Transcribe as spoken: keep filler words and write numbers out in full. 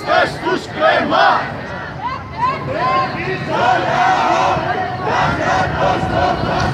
φασίστες τους κρεμά. Πρέπει στο λαό, κάθε το στο